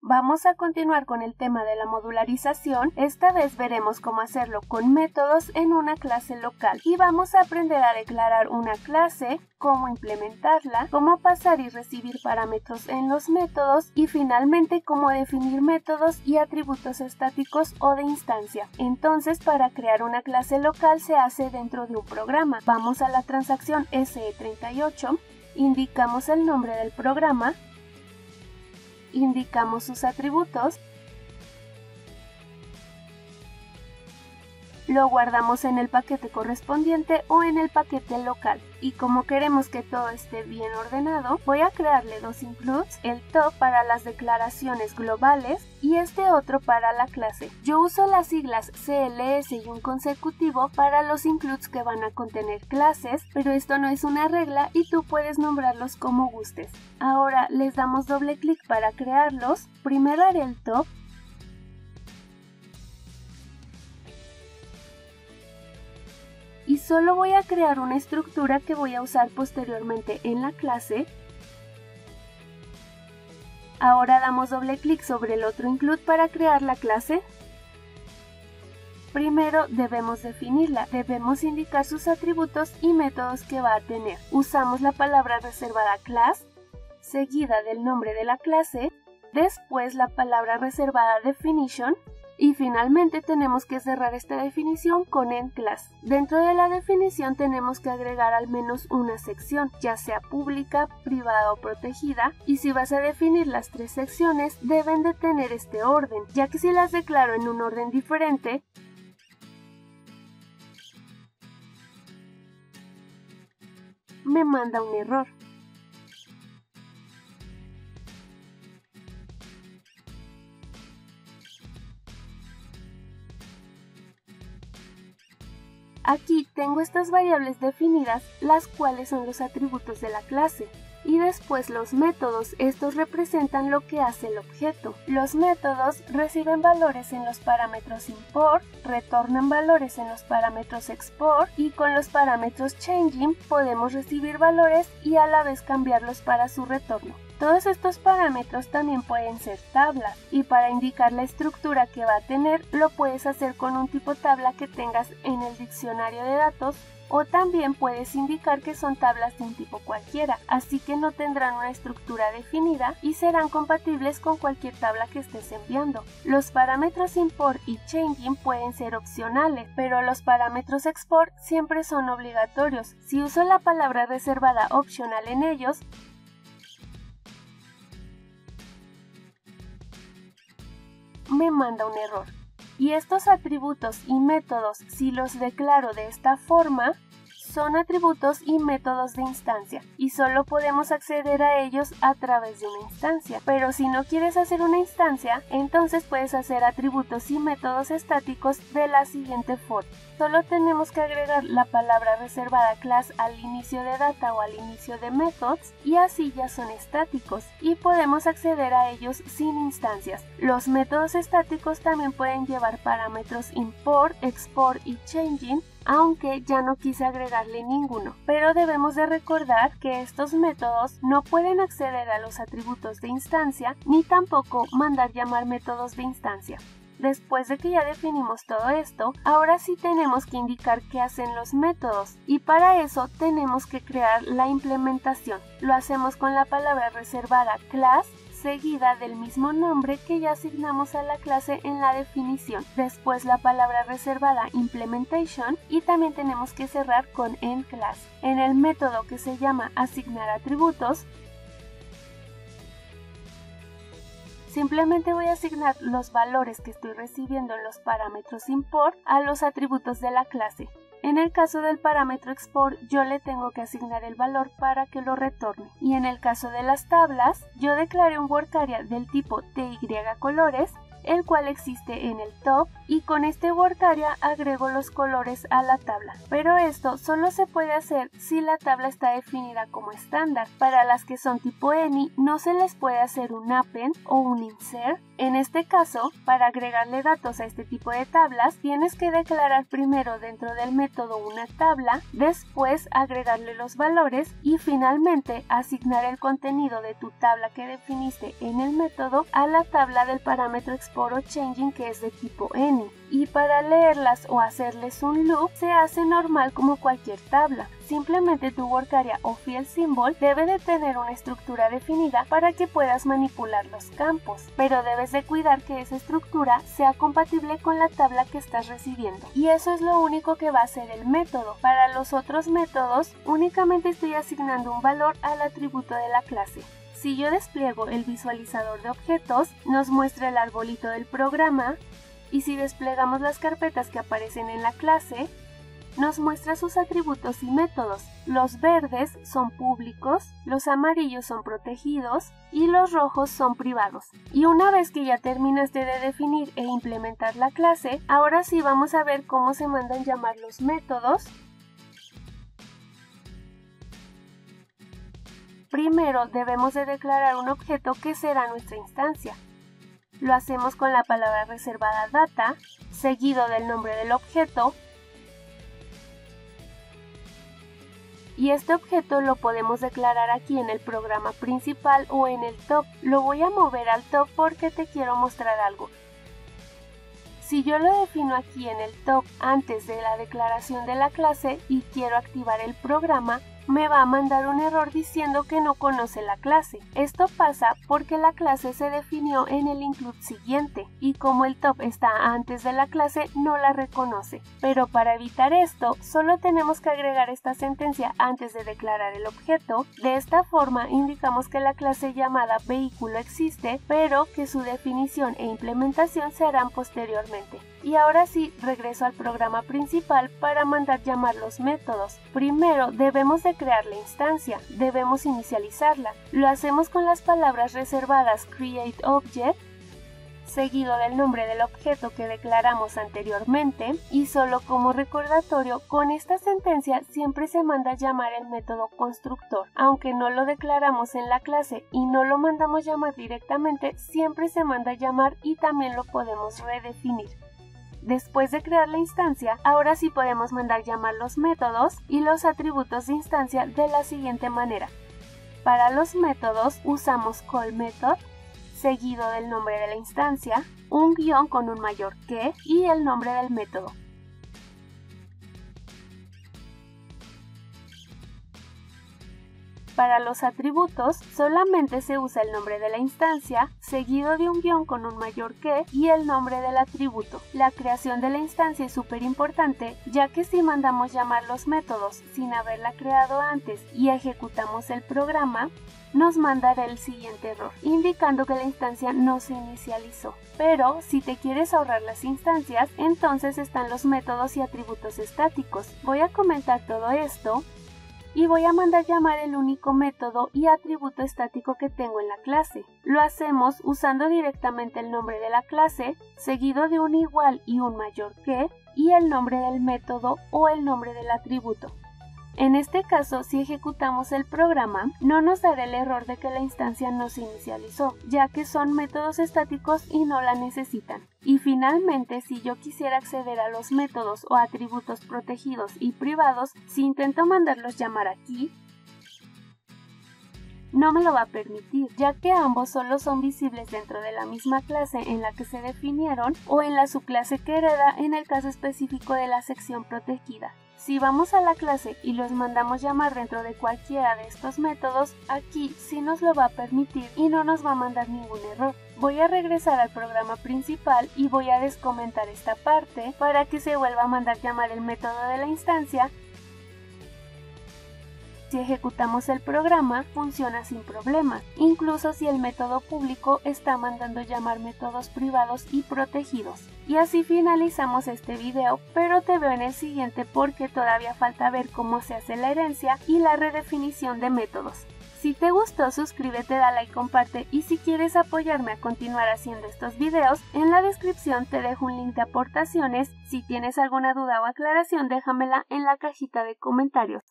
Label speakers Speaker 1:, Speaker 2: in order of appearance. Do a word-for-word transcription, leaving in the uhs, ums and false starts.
Speaker 1: Vamos a continuar con el tema de la modularización. Esta vez veremos cómo hacerlo con métodos en una clase local y vamos a aprender a declarar una clase, cómo implementarla, cómo pasar y recibir parámetros en los métodos y finalmente cómo definir métodos y atributos estáticos o de instancia. Entonces, para crear una clase local se hace dentro de un programa. Vamos a la transacción S E treinta y ocho, indicamos el nombre del programa, indicamos sus atributos, lo guardamos en el paquete correspondiente o en el paquete local. Y como queremos que todo esté bien ordenado, voy a crearle dos includes, el top para las declaraciones globales y este otro para la clase. Yo uso las siglas C L S y un consecutivo para los includes que van a contener clases, pero esto no es una regla y tú puedes nombrarlos como gustes. Ahora les damos doble clic para crearlos. Primero haré el top, y solo voy a crear una estructura que voy a usar posteriormente en la clase. Ahora damos doble clic sobre el otro include para crear la clase. Primero debemos definirla, debemos indicar sus atributos y métodos que va a tener. Usamos la palabra reservada class, seguida del nombre de la clase, después la palabra reservada definition, y finalmente tenemos que cerrar esta definición con endClass. Dentro de la definición tenemos que agregar al menos una sección, ya sea pública, privada o protegida, y si vas a definir las tres secciones deben de tener este orden, ya que si las declaro en un orden diferente, me manda un error. Aquí tengo estas variables definidas, las cuales son los atributos de la clase. Y después los métodos, estos representan lo que hace el objeto. Los métodos reciben valores en los parámetros import, retornan valores en los parámetros export y con los parámetros changing podemos recibir valores y a la vez cambiarlos para su retorno. Todos estos parámetros también pueden ser tablas y para indicar la estructura que va a tener lo puedes hacer con un tipo tabla que tengas en el diccionario de datos o también puedes indicar que son tablas de un tipo cualquiera, así que no tendrán una estructura definida y serán compatibles con cualquier tabla que estés enviando. Los parámetros import y changing pueden ser opcionales, pero los parámetros export siempre son obligatorios. Si uso la palabra reservada optional en ellos, me manda un error. Y estos atributos y métodos, si los declaro de esta forma, son atributos y métodos de instancia y solo podemos acceder a ellos a través de una instancia. Pero si no quieres hacer una instancia, entonces puedes hacer atributos y métodos estáticos de la siguiente forma. Solo tenemos que agregar la palabra reservada class al inicio de data o al inicio de methods y así ya son estáticos y podemos acceder a ellos sin instancias. Los métodos estáticos también pueden llevar parámetros import, export y changing, aunque ya no quise agregarle ninguno, pero debemos de recordar que estos métodos no pueden acceder a los atributos de instancia ni tampoco mandar llamar métodos de instancia. Después de que ya definimos todo esto, ahora sí tenemos que indicar qué hacen los métodos y para eso tenemos que crear la implementación. Lo hacemos con la palabra reservada class seguida del mismo nombre que ya asignamos a la clase en la definición. Después la palabra reservada implementation y también tenemos que cerrar con endClass. En el método que se llama asignar atributos, simplemente voy a asignar los valores que estoy recibiendo en los parámetros import a los atributos de la clase. En el caso del parámetro export yo le tengo que asignar el valor para que lo retorne. Y en el caso de las tablas yo declaré un work area del tipo tycolores el cual existe en el top, y con este work area agrego los colores a la tabla. Pero esto solo se puede hacer si la tabla está definida como estándar. Para las que son tipo any no se les puede hacer un append o un insert. En este caso, para agregarle datos a este tipo de tablas, tienes que declarar primero dentro del método una tabla, después agregarle los valores y finalmente asignar el contenido de tu tabla que definiste en el método a la tabla del parámetro export o changing, que es de tipo any. Y para leerlas o hacerles un loop se hace normal como cualquier tabla. Simplemente tu work area o field symbol debe de tener una estructura definida para que puedas manipular los campos, pero debes de cuidar que esa estructura sea compatible con la tabla que estás recibiendo. Y eso es lo único que va a hacer el método. Para los otros métodos únicamente estoy asignando un valor al atributo de la clase. Si yo despliego el visualizador de objetos, nos muestra el arbolito del programa, y si desplegamos las carpetas que aparecen en la clase, nos muestra sus atributos y métodos. Los verdes son públicos, los amarillos son protegidos y los rojos son privados. Y una vez que ya terminaste de definir e implementar la clase, ahora sí vamos a ver cómo se mandan llamar los métodos. Primero debemos de declarar un objeto que será nuestra instancia. Lo hacemos con la palabra reservada data, seguido del nombre del objeto, y este objeto lo podemos declarar aquí en el programa principal o en el top. Lo voy a mover al top porque te quiero mostrar algo. Si yo lo defino aquí en el top antes de la declaración de la clase y quiero activar el programa, me va a mandar un error diciendo que no conoce la clase. Esto pasa porque la clase se definió en el include siguiente y como el top está antes de la clase no la reconoce. Pero para evitar esto solo tenemos que agregar esta sentencia antes de declarar el objeto. De esta forma indicamos que la clase llamada vehículo existe, pero que su definición e implementación se harán posteriormente. Y ahora sí, regreso al programa principal para mandar llamar los métodos. Primero debemos de crear la instancia, debemos inicializarla. Lo hacemos con las palabras reservadas createObject, seguido del nombre del objeto que declaramos anteriormente, y solo como recordatorio, con esta sentencia siempre se manda llamar el método constructor. Aunque no lo declaramos en la clase y no lo mandamos llamar directamente, siempre se manda llamar y también lo podemos redefinir. Después de crear la instancia, ahora sí podemos mandar llamar los métodos y los atributos de instancia de la siguiente manera. Para los métodos usamos callMethod, seguido del nombre de la instancia, un guión con un mayor que y el nombre del método. Para los atributos solamente se usa el nombre de la instancia, seguido de un guión con un mayor que y el nombre del atributo. La creación de la instancia es súper importante, ya que si mandamos llamar los métodos sin haberla creado antes y ejecutamos el programa, nos mandará el siguiente error, indicando que la instancia no se inicializó. Pero si te quieres ahorrar las instancias, entonces están los métodos y atributos estáticos. Voy a comentar todo esto y voy a mandar llamar el único método y atributo estático que tengo en la clase. Lo hacemos usando directamente el nombre de la clase, seguido de un igual y un mayor que, y el nombre del método o el nombre del atributo. En este caso, si ejecutamos el programa, no nos dará el error de que la instancia no se inicializó, ya que son métodos estáticos y no la necesitan. Y finalmente, si yo quisiera acceder a los métodos o atributos protegidos y privados, si intento mandarlos llamar aquí, no me lo va a permitir, ya que ambos solo son visibles dentro de la misma clase en la que se definieron o en la subclase que hereda en el caso específico de la sección protegida. Si vamos a la clase y los mandamos llamar dentro de cualquiera de estos métodos, aquí sí nos lo va a permitir y no nos va a mandar ningún error. Voy a regresar al programa principal y voy a descomentar esta parte para que se vuelva a mandar llamar el método de la instancia. Si ejecutamos el programa, funciona sin problema, incluso si el método público está mandando llamar métodos privados y protegidos. Y así finalizamos este video, pero te veo en el siguiente porque todavía falta ver cómo se hace la herencia y la redefinición de métodos. Si te gustó, suscríbete, da like, comparte, y si quieres apoyarme a continuar haciendo estos videos, en la descripción te dejo un link de aportaciones. Si tienes alguna duda o aclaración, déjamela en la cajita de comentarios.